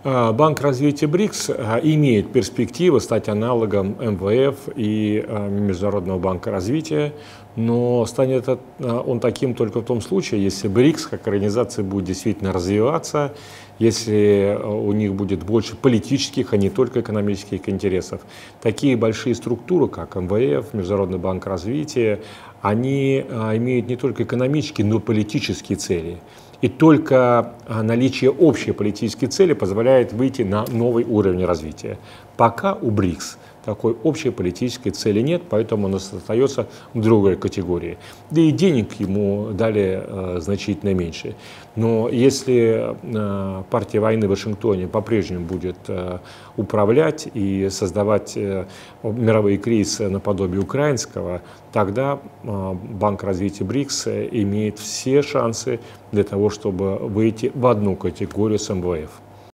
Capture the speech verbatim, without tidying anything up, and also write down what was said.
Банк развития БРИКС имеет перспективы стать аналогом эм вэ эф и Международного банка развития, но станет он таким только в том случае, если БРИКС как организация будет действительно развиваться, если у них будет больше политических, а не только экономических интересов. Такие большие структуры, как эм вэ эф, Международный банк развития, они имеют не только экономические, но и политические цели. И только наличие общей политической цели позволяет выйти на новый уровень развития. Пока у БРИКС такой общей политической цели нет, поэтому он остается в другой категории. Да и денег ему дали э, значительно меньше. Но если э, партия войны в Вашингтоне по-прежнему будет э, управлять и создавать э, мировые кризисы наподобие украинского, тогда э, Банк развития БРИКС имеет все шансы для того, чтобы выйти в одну категорию с эм вэ эф.